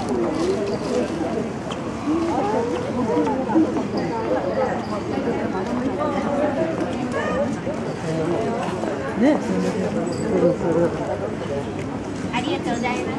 ね、するする。 ありがとうございます。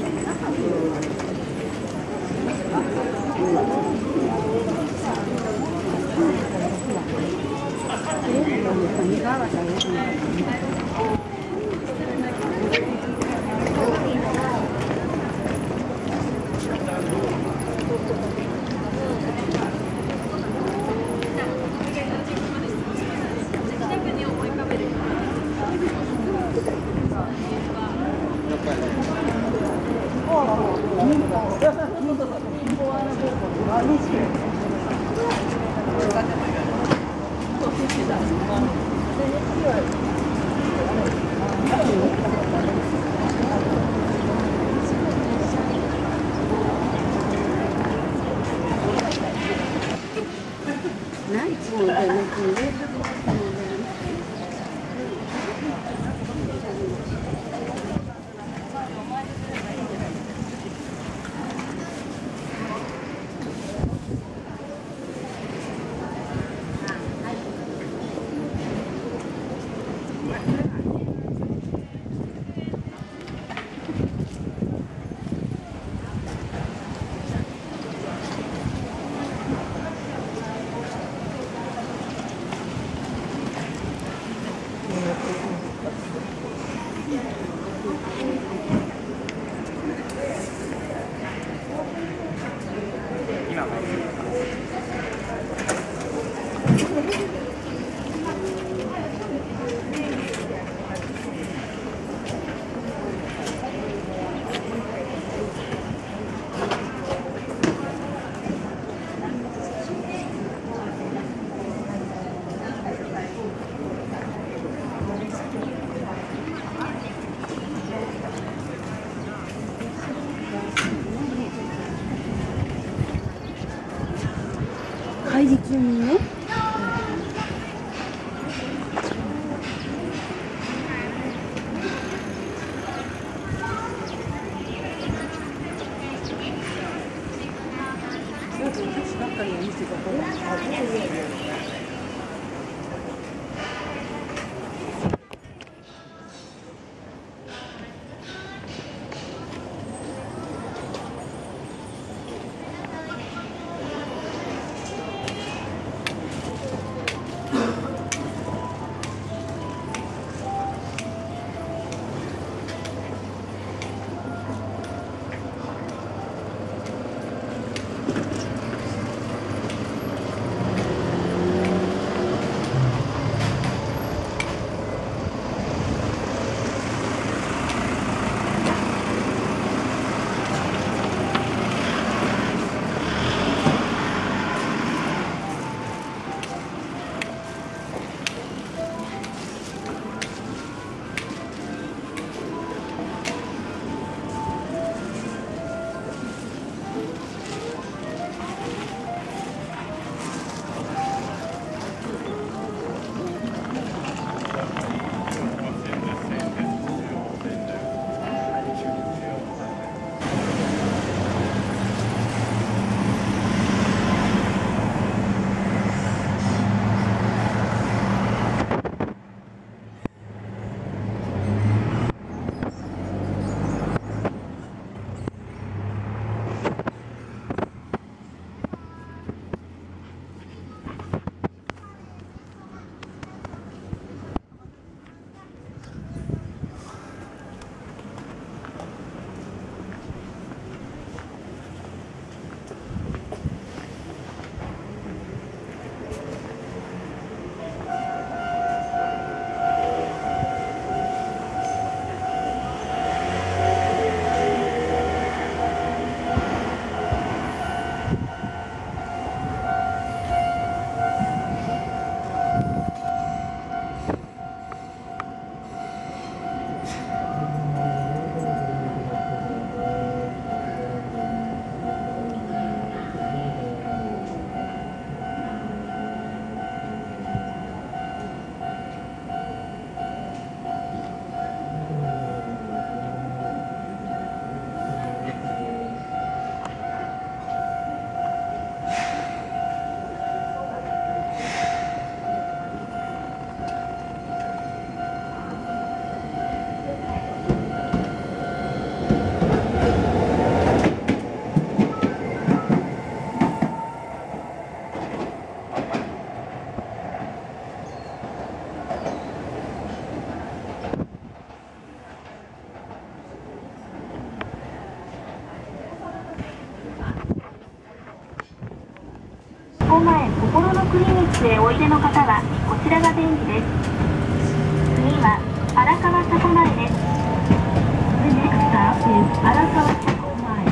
会議中にね。 スへおいでの方はこちらが便利です。次は荒川車庫前です。The next stop is 荒川車庫前。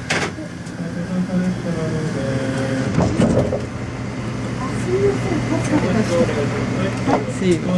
かいい。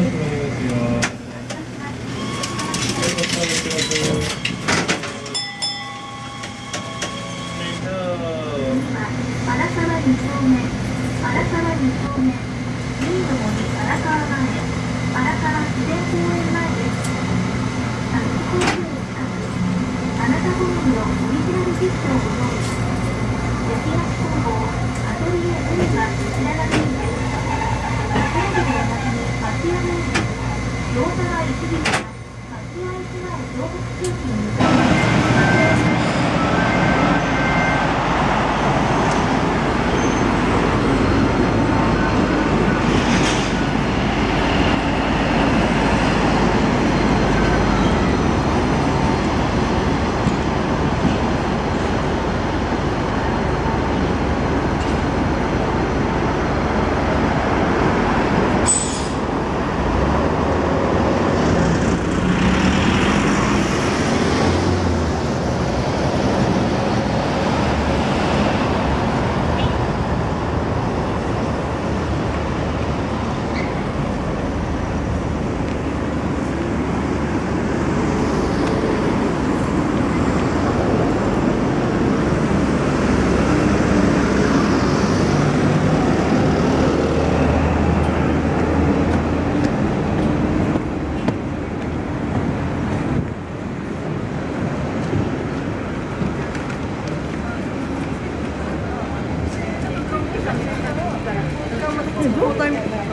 状態見てないから。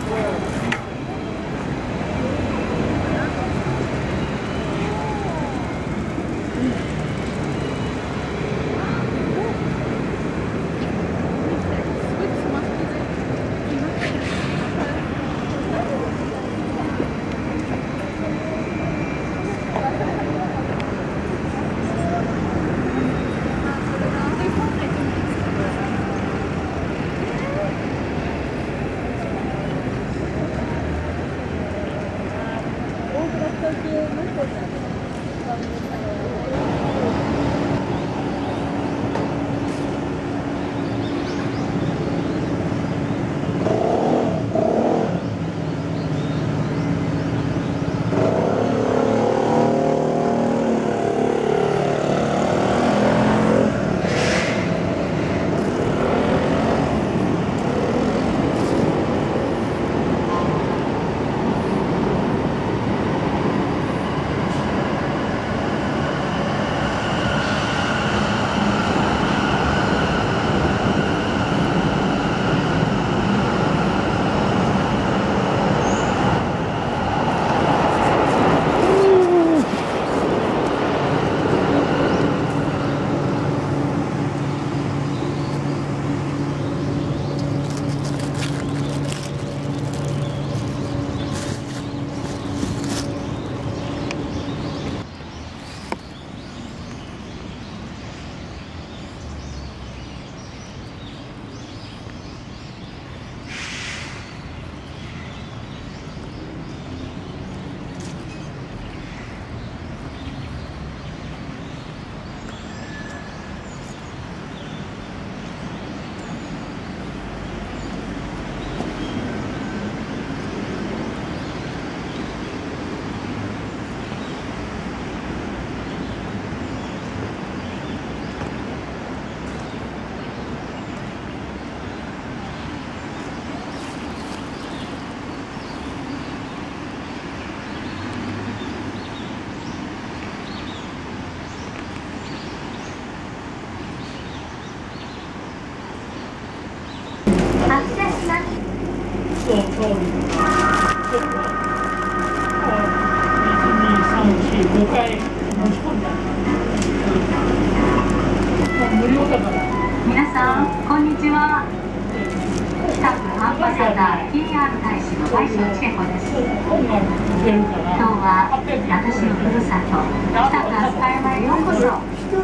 皆さん、こんにちは。北区アンバサダー PR 大使の大使の千恵子です。今日は私のふるさと、北区飛鳥山へようこそ。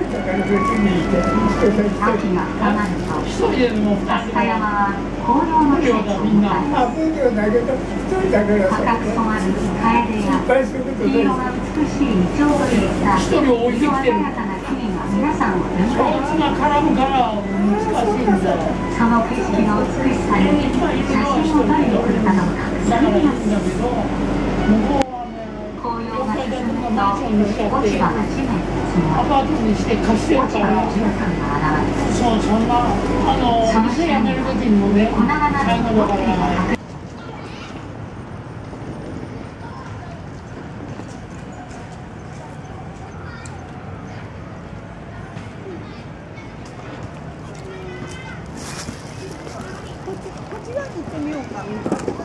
秋が深まると、飛鳥山は紅葉の季節を迎えます。赤く染まるカエデや黄色が美しいイチョウといった色鮮やかな木々が皆さんを出迎えます。その景色の美しさに写真を撮りに来る方もたくそれでは紅葉が進むと落ち葉が地面に積もり、落ち葉のじゅうたんが現れます。その瞬間には粉々のコンクリが剥がこちらに行ってみようか。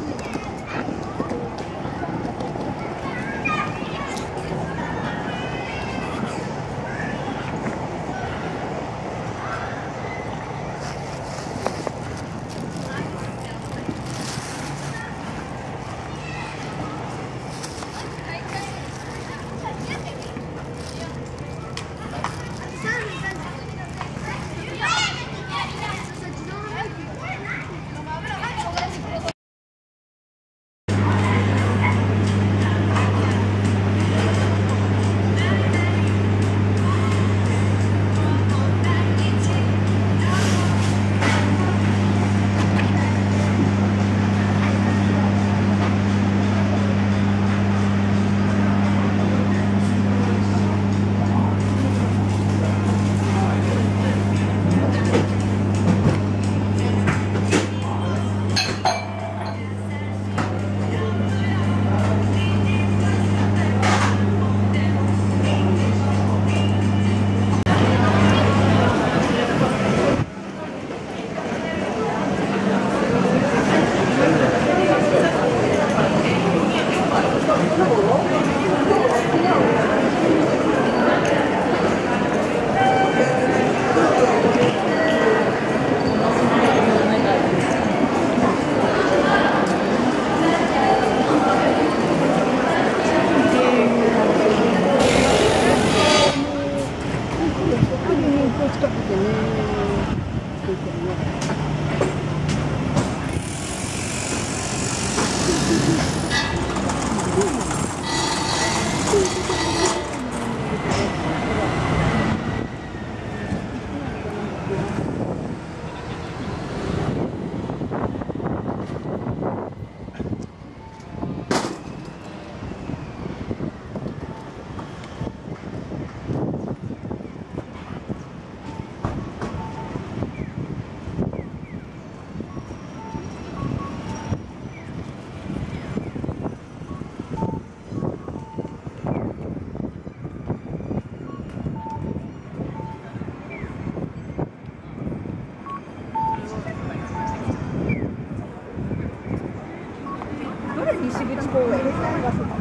近くてね。西口公園。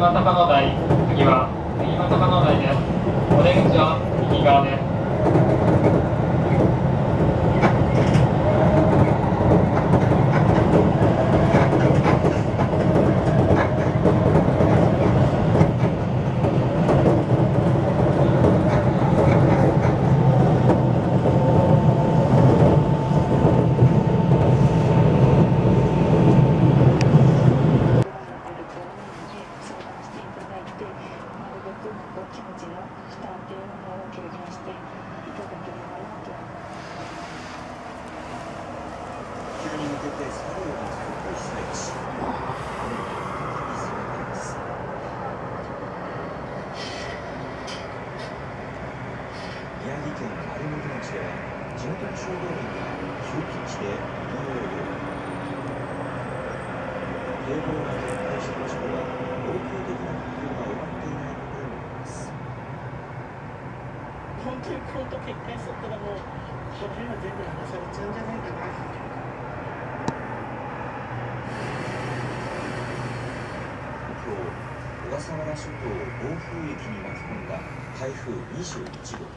高野台、次は杉正高野台です。お出口は右側です。 宮城県丸本町では地元の消防員が急ピッチで移動を要警報が決壊した場所では応急的な復旧が終わっていないことになります。 本当にフロント決壊しとったらもうこの辺は全部流されちゃうんじゃないかな。 今日小笠原諸島を暴風域に巻き込んだ台風21号。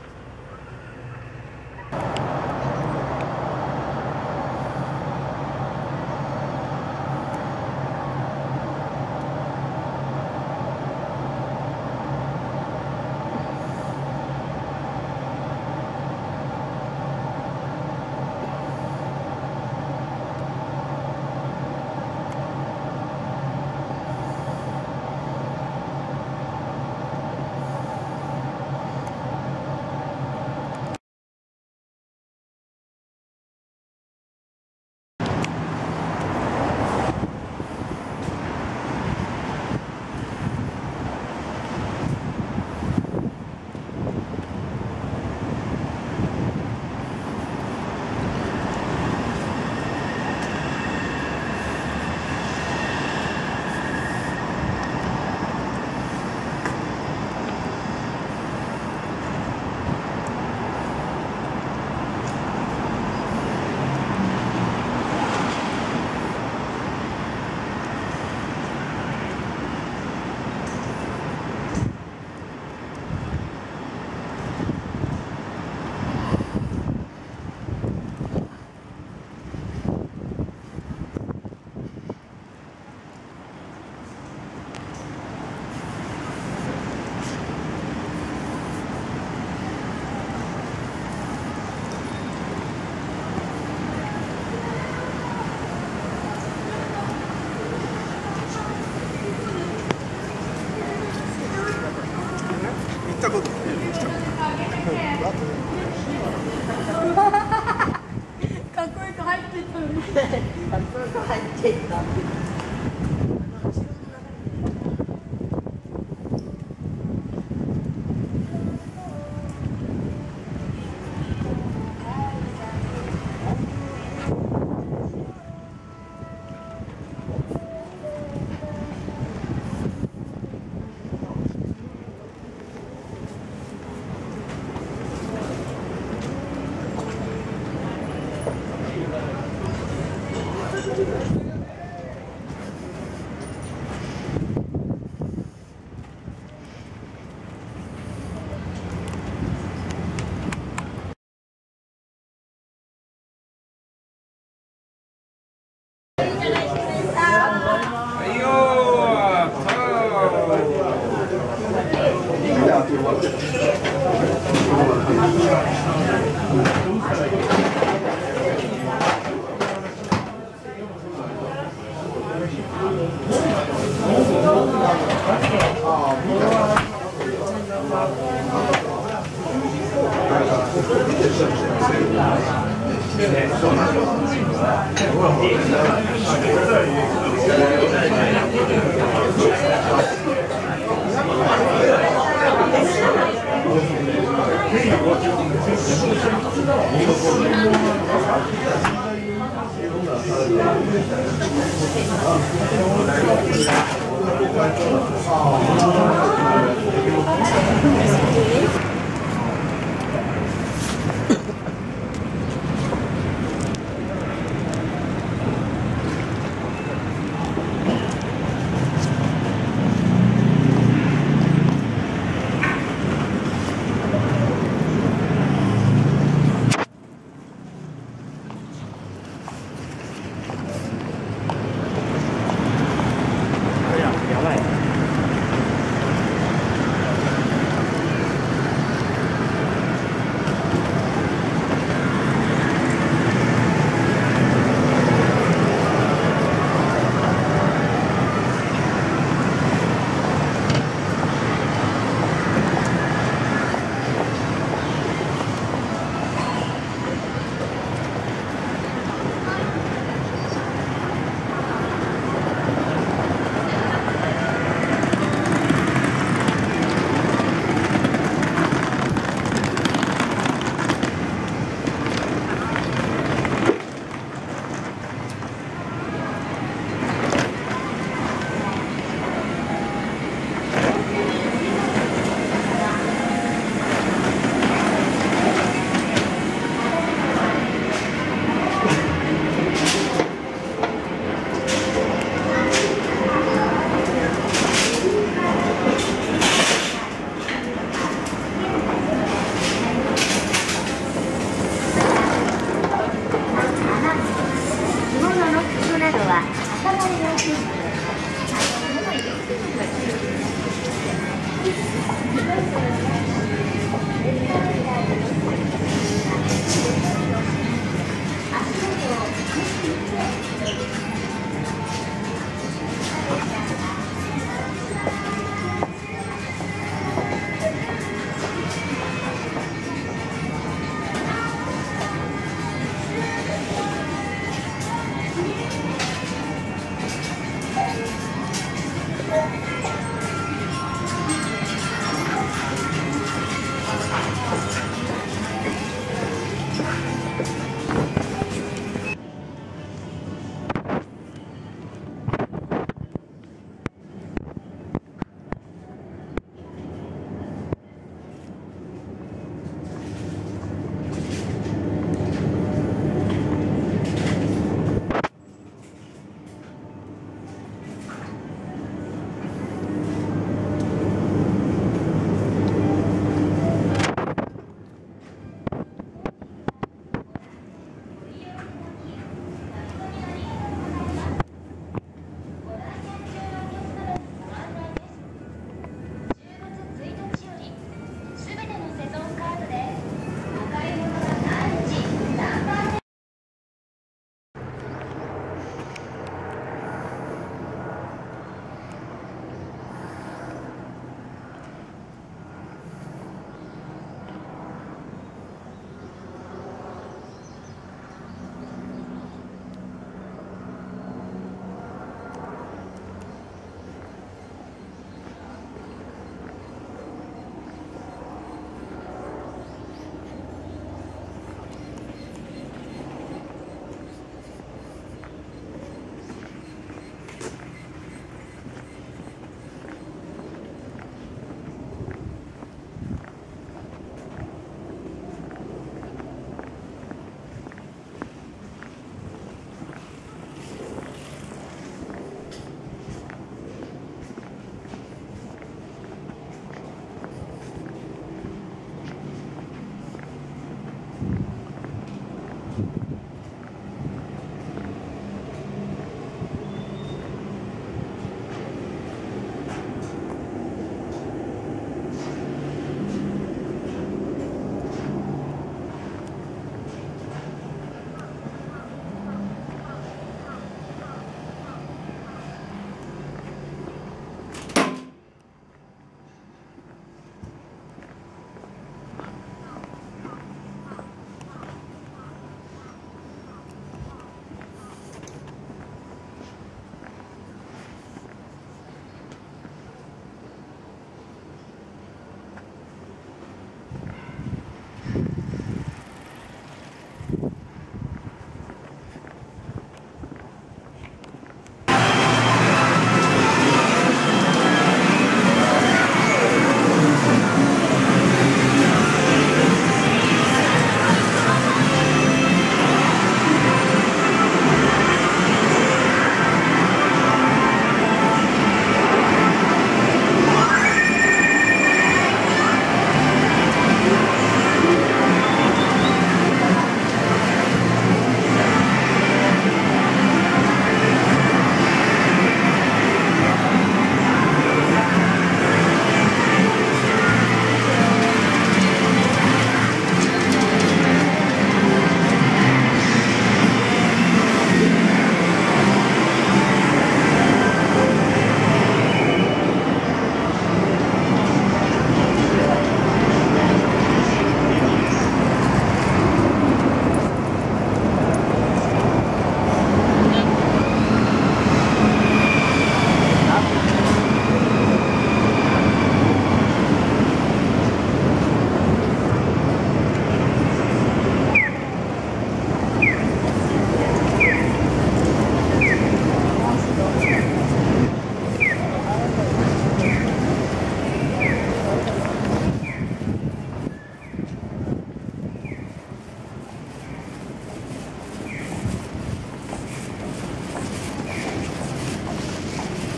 ばい。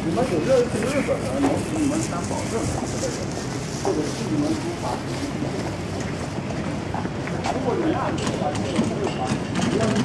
你们有这个日本人能给你们担保证或者是你们无法如果人啊无法这个会法不要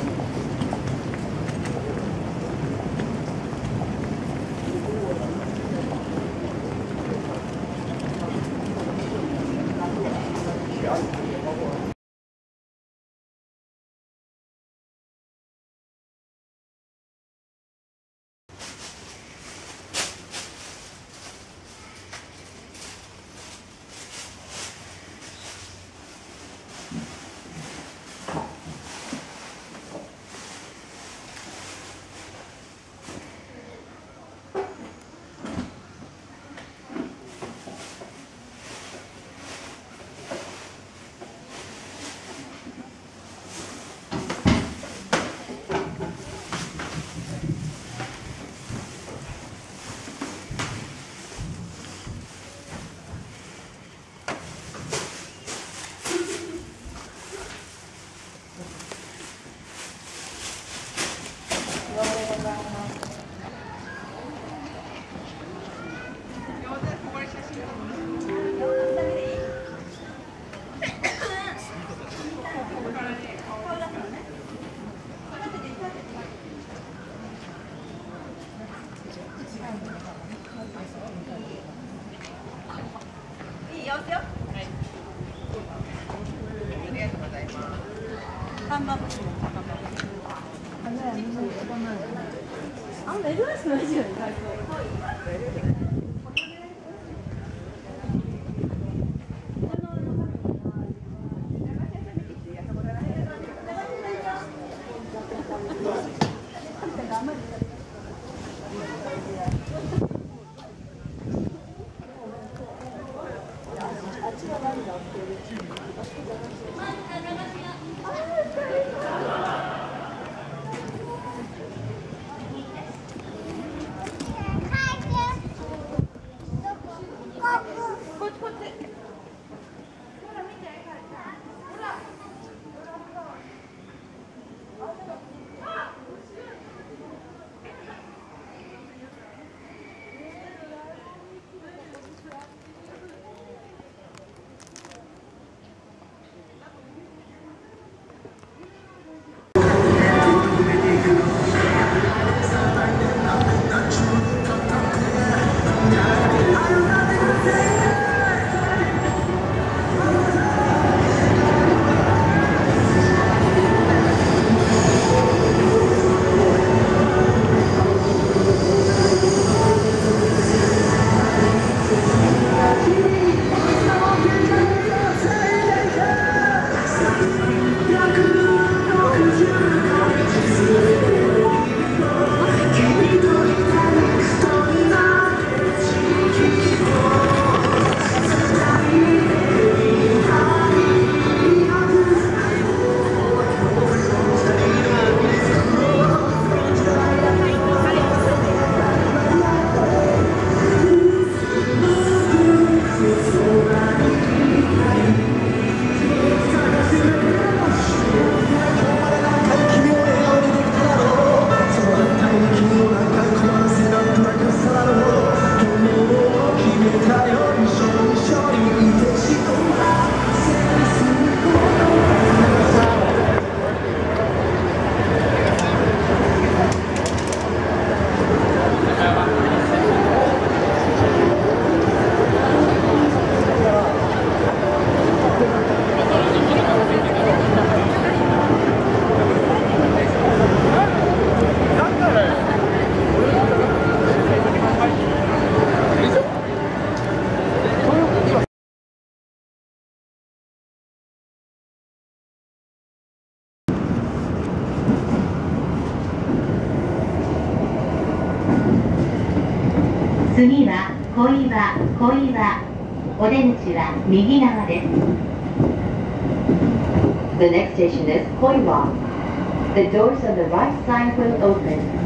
次は小岩。お出口は右側です。The next station is Koiwa. The doors on the right side will open.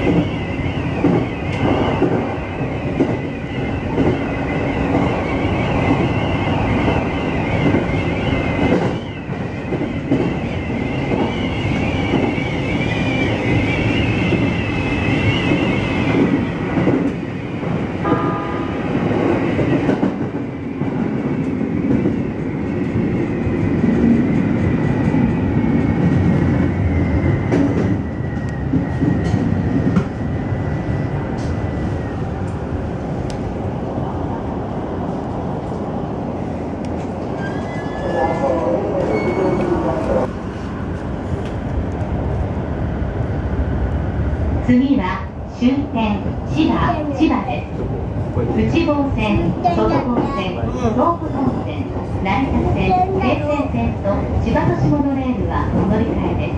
次は終点千葉です。内房線、外房線、東武本線、成田線、京成線と千葉都市モノレールはお乗り換えです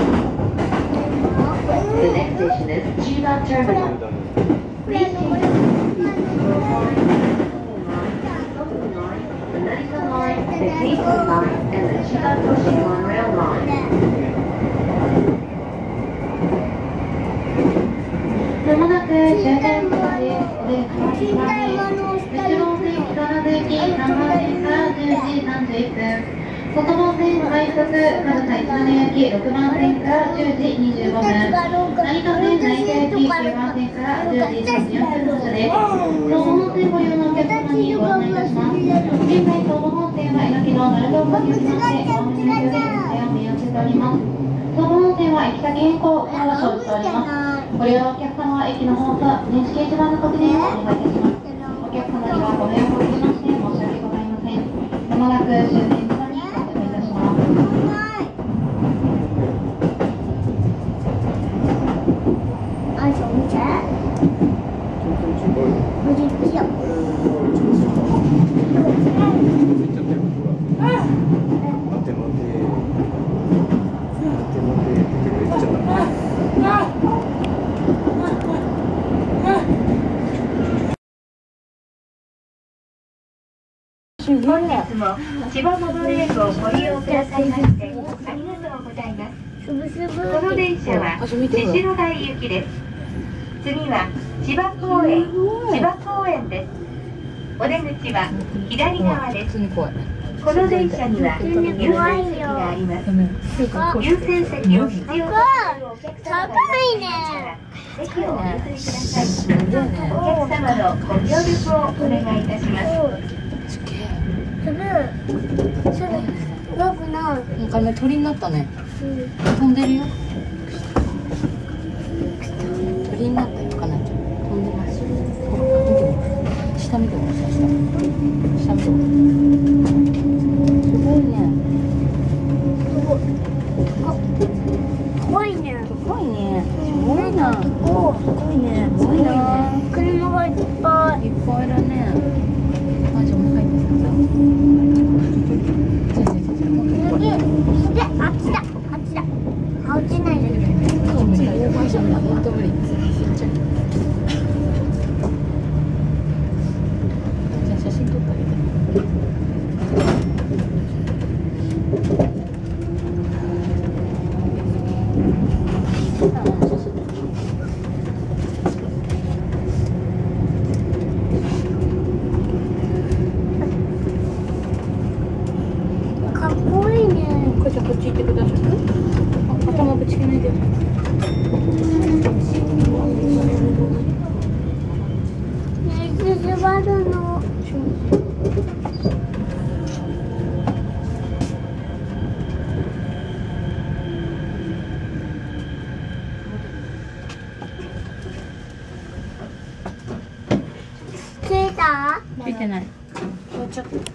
。The next station is Chiba Terminal. Please change the Narita line, the Keiko line, and the Chiba Toshi Monorail line. まもなく終点です。お出口です。内房線木更津行き3番線から10時31分。外房線快速上総一ノ宮行き6番線から10時25分。成田線成田行き9番線から10時34分の車です。東武本線ご利用のお客様にご案内いたします。現在東武本線は駅の鳴門をご利用しまして、おおむねので運転を見合わせております。東武本線は駅先変更が生じております。ご利用のお客様は駅のホームと電子掲示板の確認をお願いいたします。お客様にはご迷惑をおかけしまして申し訳ございません。まもなく終点千葉に到着いたします。 二种钱，我就叫。本日も千葉モノレールをご利用くださいましてありがとうございます。この電車は宍戸台行きです。次は千葉公園です。お出口は左側です。この電車には優先席があります。優先席を必要とするお客様がいらっしゃるから席をお譲りください。お客様のご協力をお願いいたします。なんかね、鳥になったね。飛んでるよ。鳥になったよ、かなり。飛んでます。下見てください。下見てください。すごいね。怖いね。怖いね。すごいな。すごいね。すごいな。車がいっぱい。いっぱいだね。あ、じゃあもう入ってきた。あっちだ。あ、落ちないで。本当無理。じゃあ写真撮ってあげて。かっこいいね。こっち行ってください。頭ぶつけないで。座るの。ついた？ついてない。もうちょっと。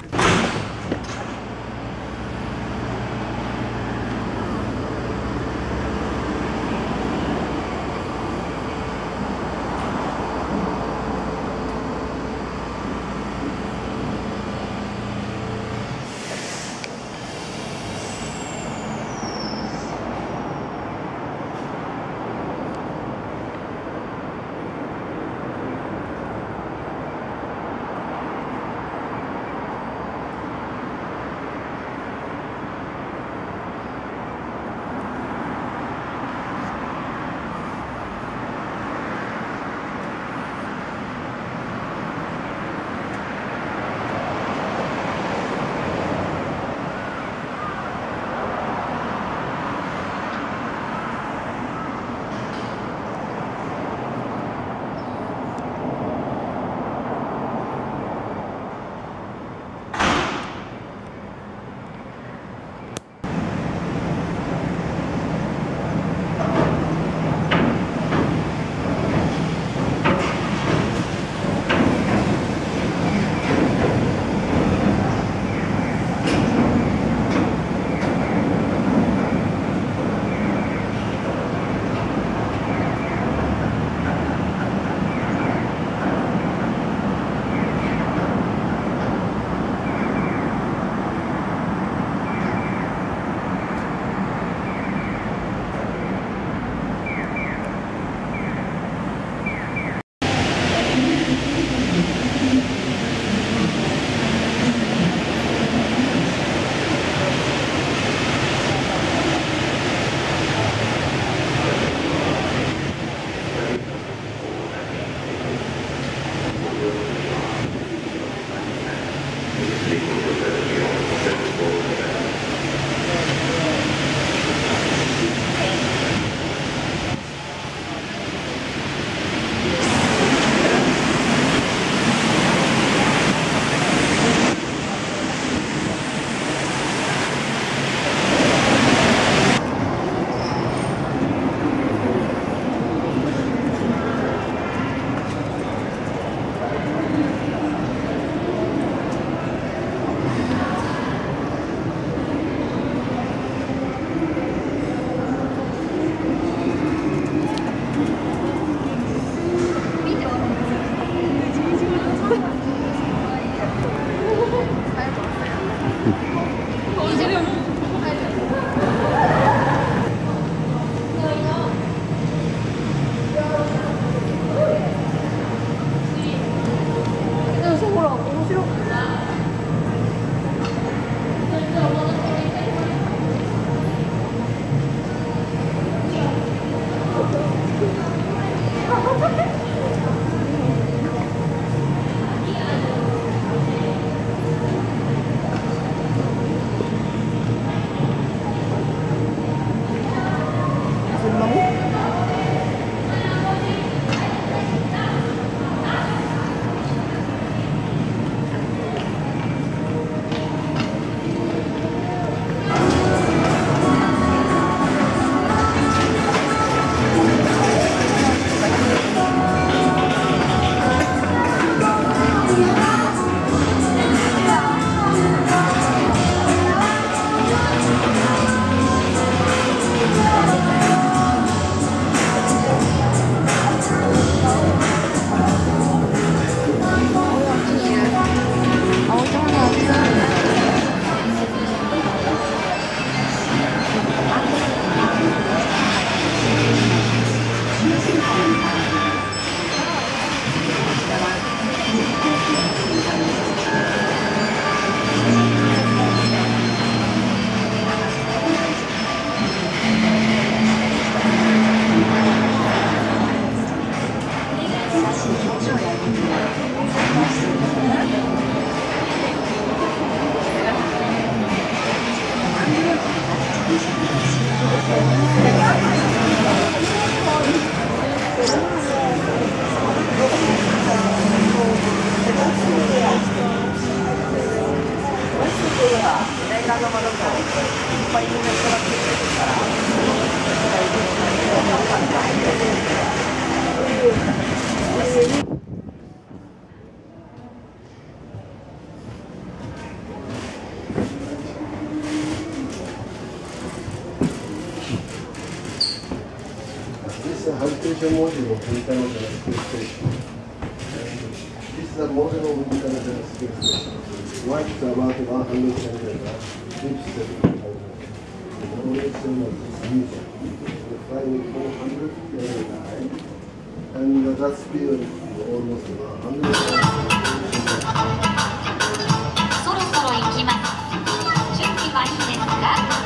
Habitation module of international space station. This is a model of international space station. Weight is about 110 meters, deep 70 meters. The duration of this mission is flying 400 kilometers high, and that speed is almost 100 kilometers. そろそろ行きます。準備はいいですか？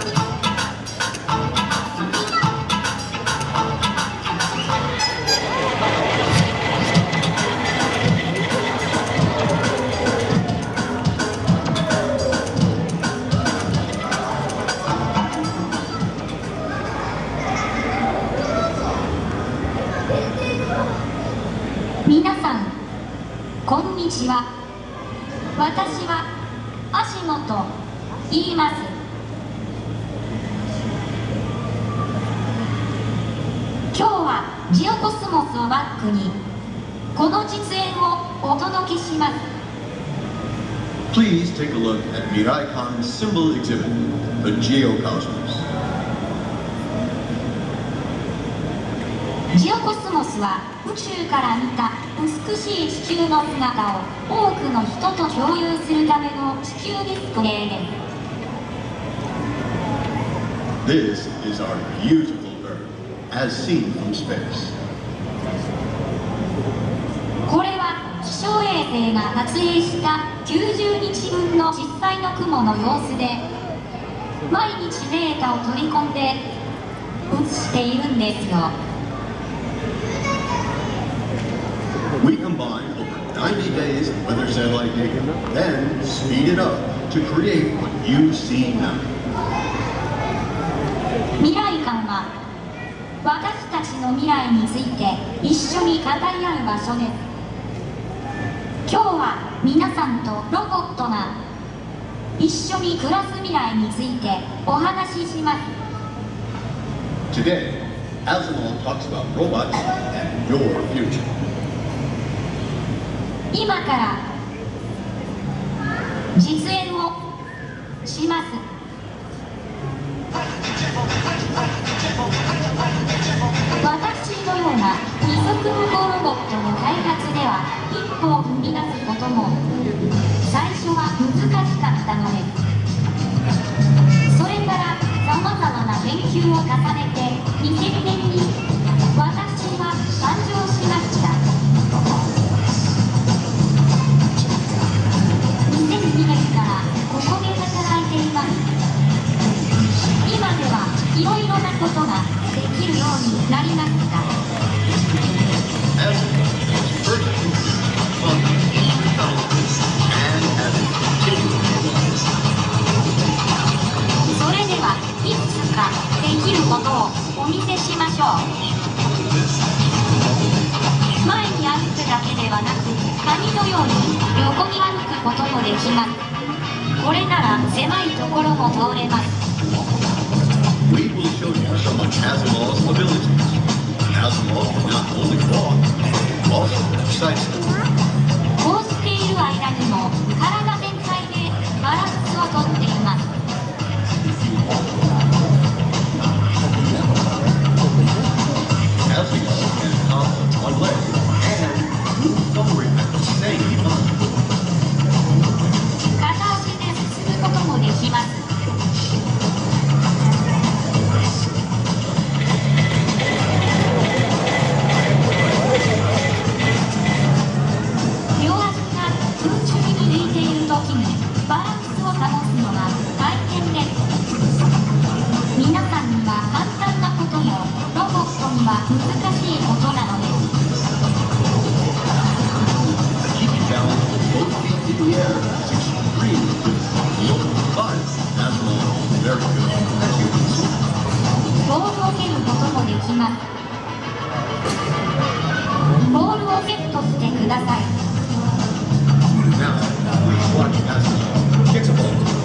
皆さん、こんにちは。私は足元と言います。今日はジオコスモスをバックにこの実演をお届けします。 Please take a look at Miraicon's symbol exhibit, the Geocosmos. ジオコスモスは宇宙から見た美しい地球の姿を多くの人と共有するための地球ディスプレイです。 This is our beautiful Earth, as seen from space. これは気象衛星が撮影した90日分の実際の雲の様子で、毎日データを取り込んで映しているんですよ。 We combine over 90 days of weather satellite data, then speed it up to create what you see now. 未来館は私たちの未来について一緒に語り合う場所です。今日は皆さんとロボットが一緒に暮らす未来についてお話しします。 Today, Asimov talks about robots and your future. 今から実演をします。私のような二足歩行ロボットの開発では一歩を踏み出すことも最初は難しかったのです。それからさまざまな研究を重ねて2000年に私は誕生しました。 2002年からここで働いています。今ではいろいろなことができるようになりました。それではいつかできることをお見せしましょう。前に歩くだけではなく、紙のように横に歩くこともできます。これなら狭いところも通れます。 We will show you some of Asimov's abilities. Asimov can not only walk, but also exercise. こうしている間にも体全体でバランスをとっています。 Asimov can hop on one leg and move forward at the same time. 片足で進むこともできます。 両足が空中に浮いているときにバランスを保つのが大変です。皆さんには簡単なこともロボットには難しいことなのです。 Keeping balance with both feet in the air is extremely difficult, but Asimov is very good, as you can see. ボールを蹴ることもできます。ボールをセットしてください。 Now, please watch Asimov kick a ball.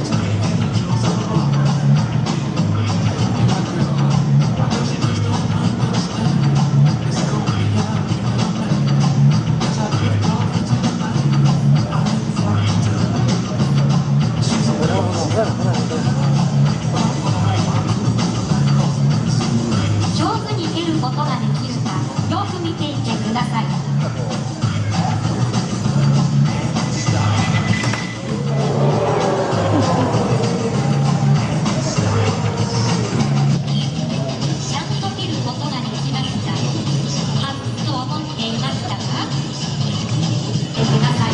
ボ見ていてください。ちゃんと見ることができました。はっと思っていましたか？見てください。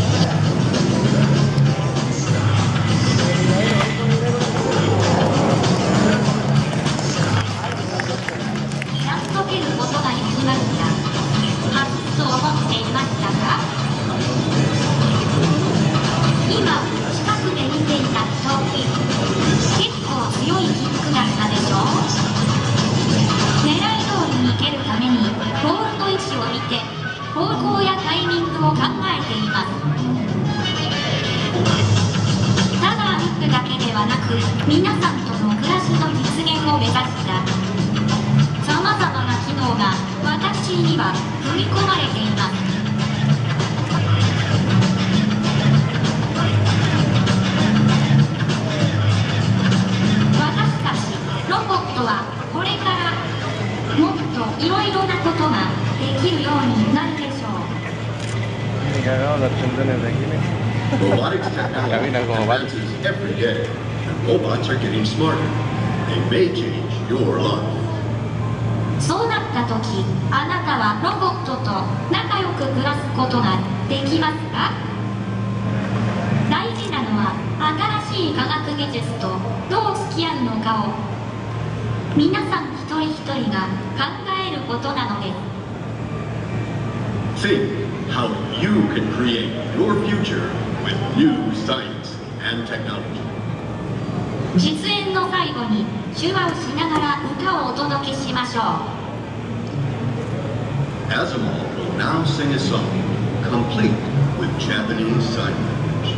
皆さんとの暮らしの実現を目指したさまざまな機能が私には組み込まれています。私たちロボットはこれからもっといろいろなことができるようになるでしょう。 Robotics technology advances every day, and robots are getting smarter. They may change your life. そうなった時、あなたはロボットと仲良く暮らすことができますか？大事なのは新しい科学技術とどう付き合うのかを皆さん一人一人が考えることなのです。 Think how you can create your future with new science and technology. 実演の最後に手話をしながら歌をお届けしましょう。 Azumo will now sing a song complete with Japanese sign language.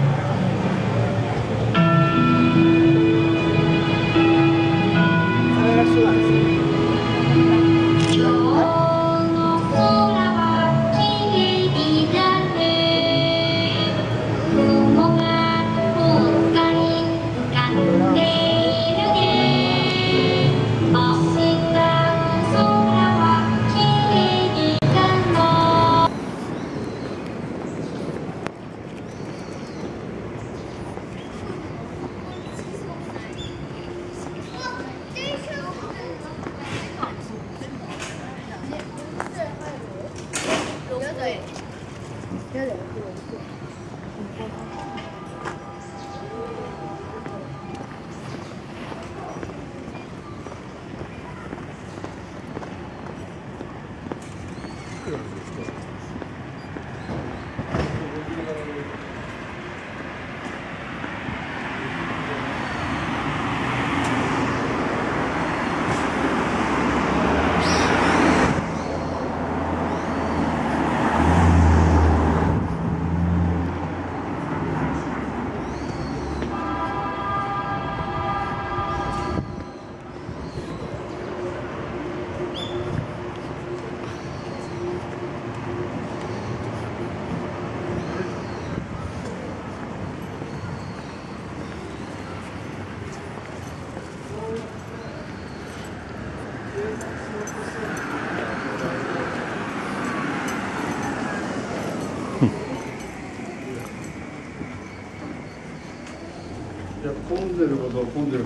混んでることは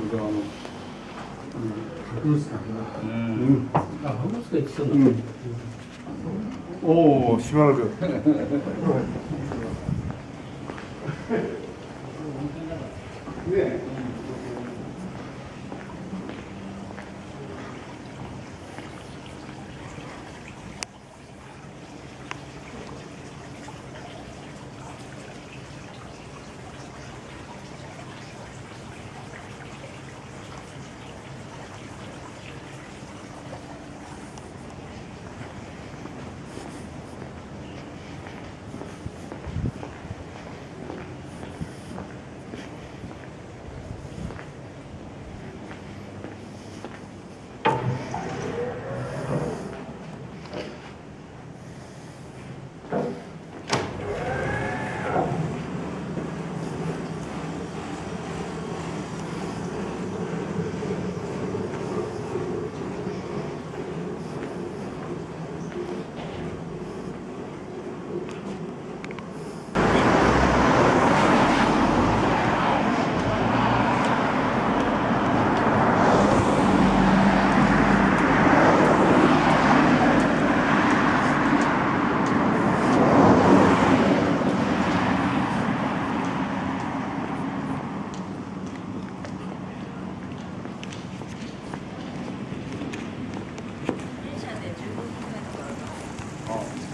博物館だ。あ、博物館行ってたんだ。おお、しばらく。ね。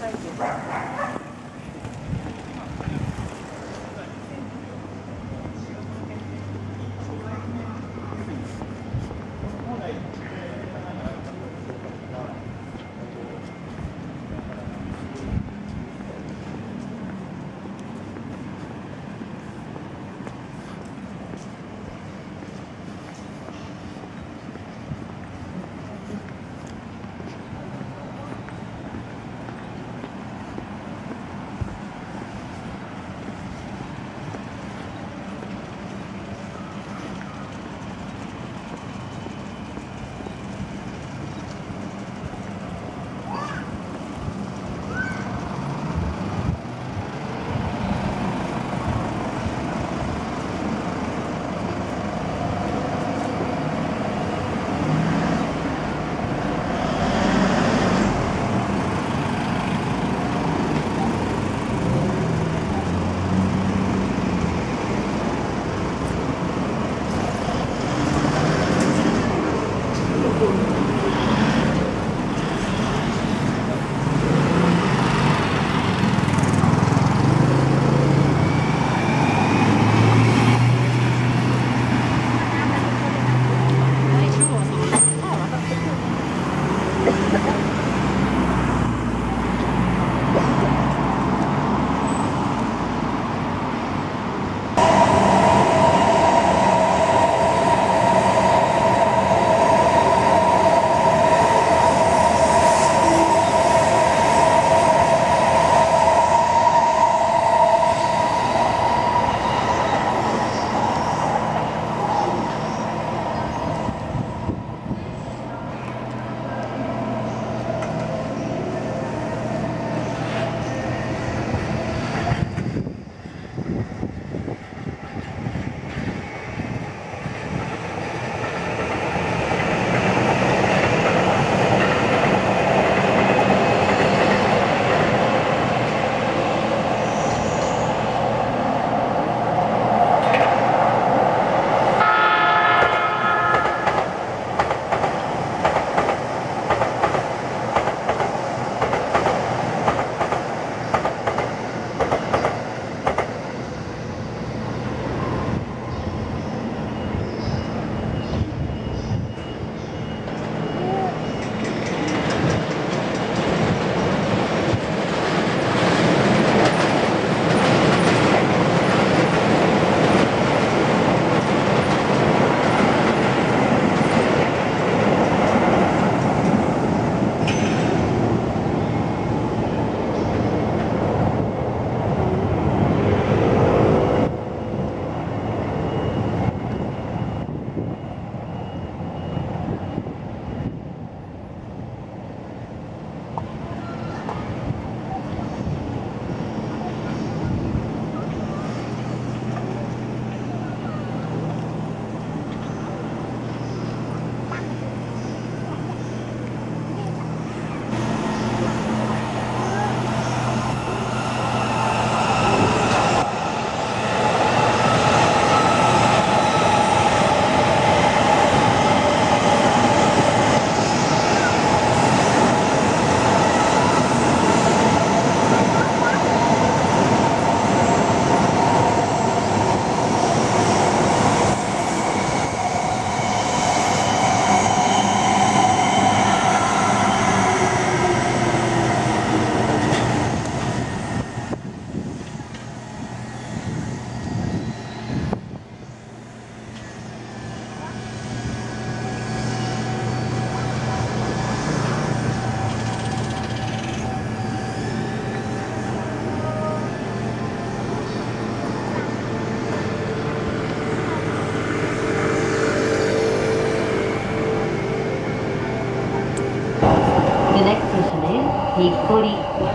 Hikori.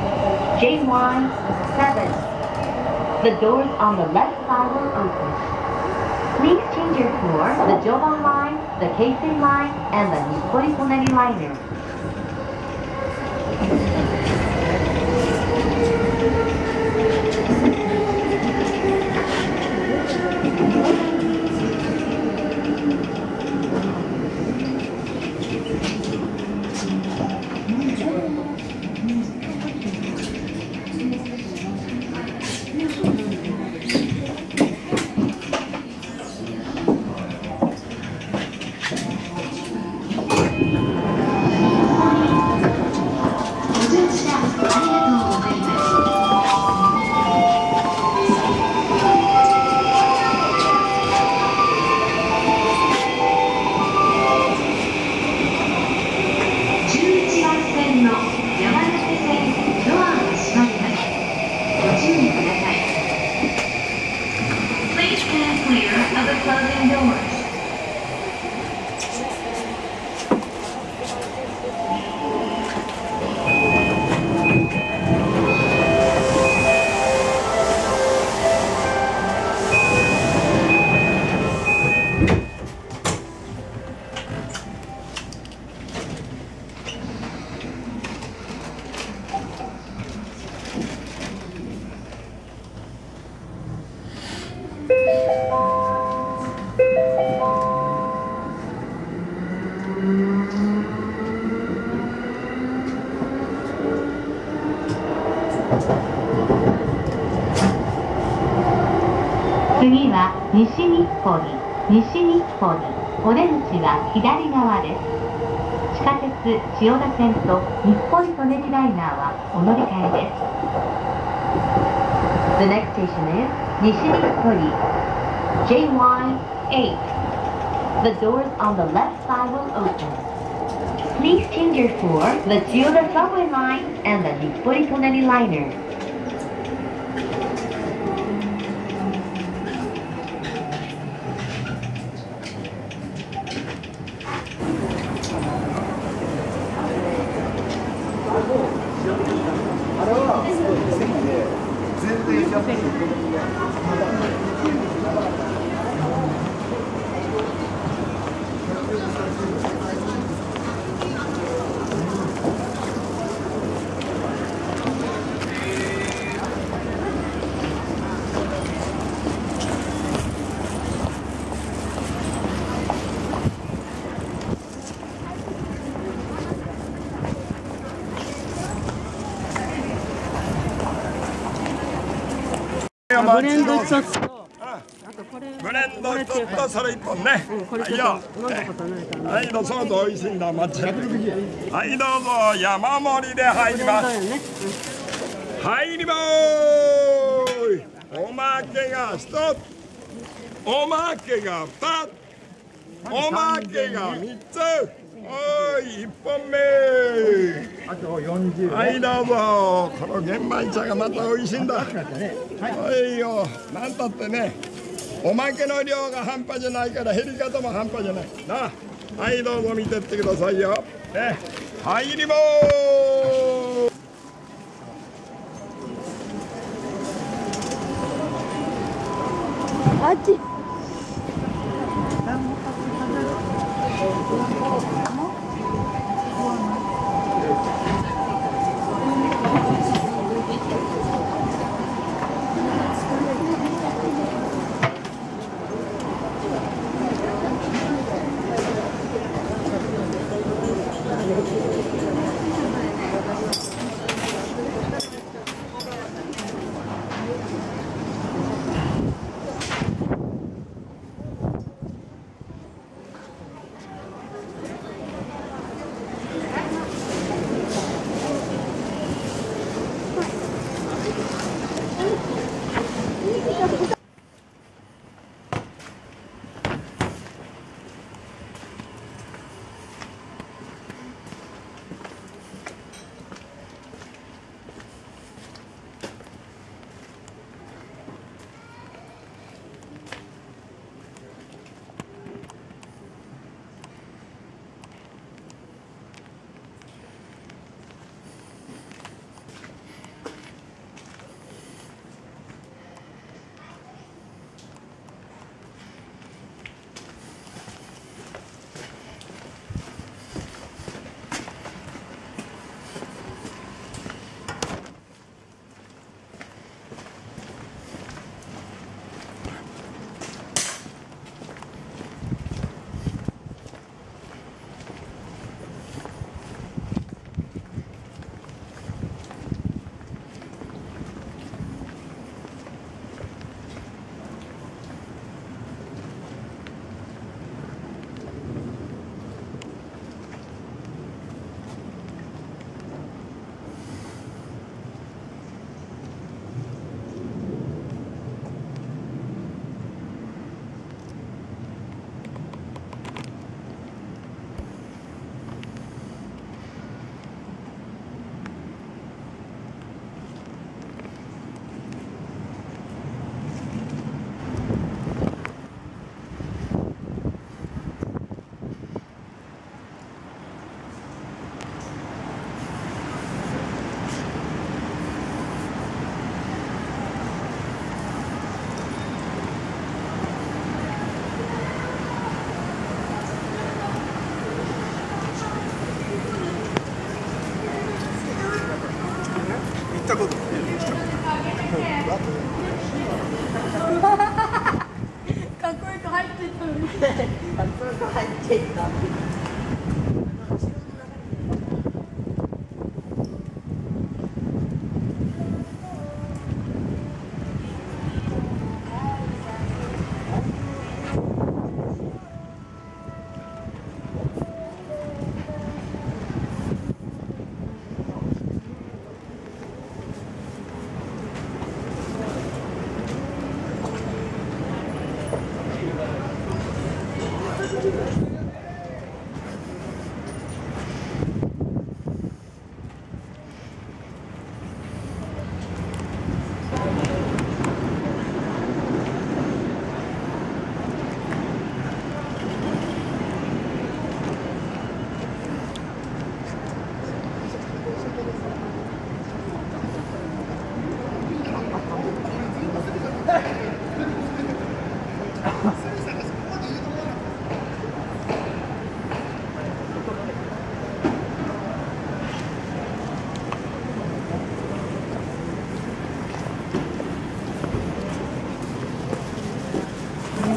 J1 7. The doors on the left side will open. Please change your floor, the Joban line, the Keisei line, and the Hikori Koneri liner. 次は西日暮里、西日暮里。お出口は左側です。地下鉄千代田線と日暮里舎人ライナーはお乗り換えです。The next station is 西日暮里 JY8. The doors on the left side will open. Please change your for the Chiyoda subway line and the Nippori Tonari liner. ブレンド一つと、あとこれブレンド一つとそれ一本ね。これちょっと飲んだことないから。はい、どうぞ美味しいんだ抹茶。はい、どうぞ山盛りで入ります。入りまーす。おまけが一つ、おまけが二つ、おまけが三つ。おい、一本目。あと40。はい、どうぞ。この玄米茶がまた美味しいんだ。はいよ、なんたってね、おまけの量が半端じゃないから減り方も半端じゃないな。はい、どうぞ見てってくださいよ。ね、入りまーす。 あっち。 ったことない。 かっこよく入っていったのに。かっこよく入っていった。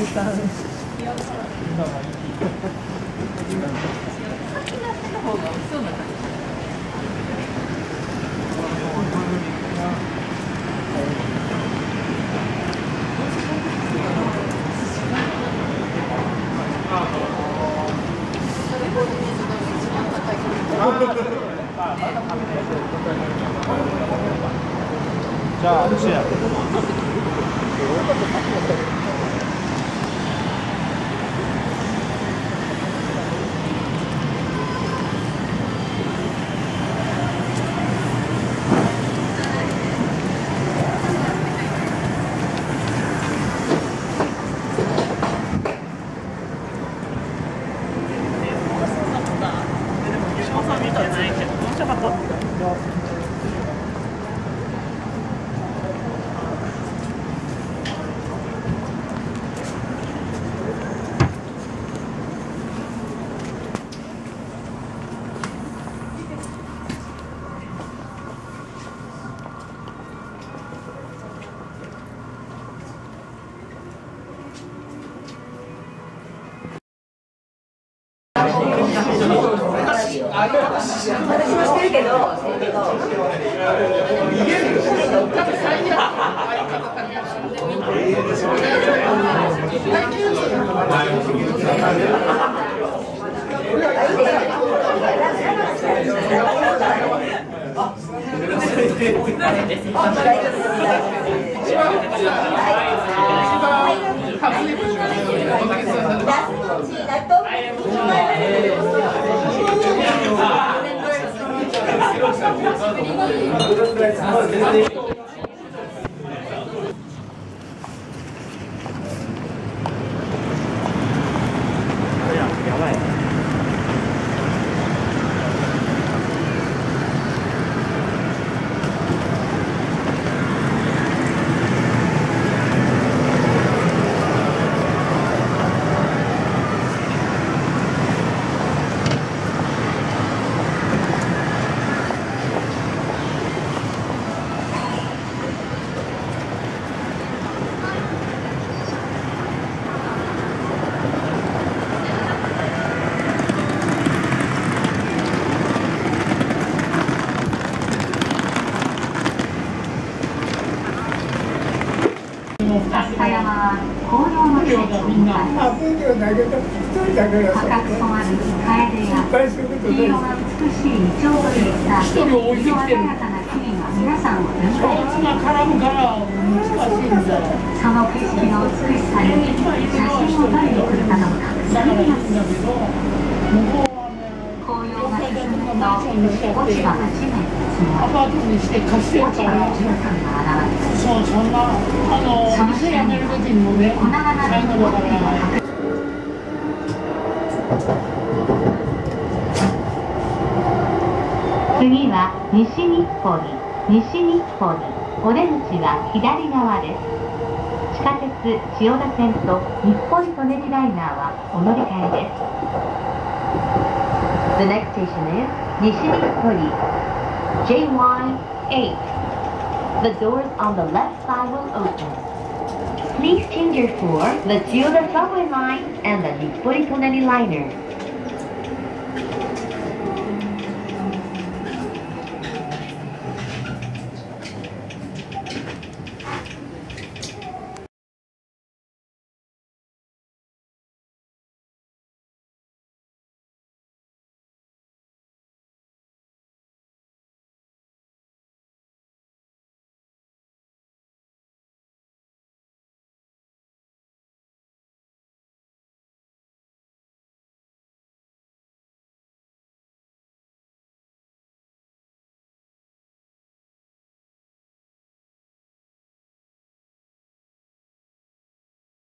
じゃああっちや。 私もしてるけど、 やばい。 浅山は紅葉の季節を迎えます。赤く染まる楓や黄色が美しいイチョウといった色鮮やかな木々が皆さんを出迎えます。その景色の美しさに写真を撮りに来る方もたくさんいます。紅葉が進むと落ち葉が地面に積もり、落ち葉の絨毯が現れます。その下には粉がなるポッピーが隠れ次は西日暮里。お出口は左側です。地下鉄千代田線と日暮里・舎人ライナーはお乗り換えです。The next station is 西日暮里 JY8. The doors on the left side will open. Please change your for the Chiba subway line and the Nippori Tonari liner.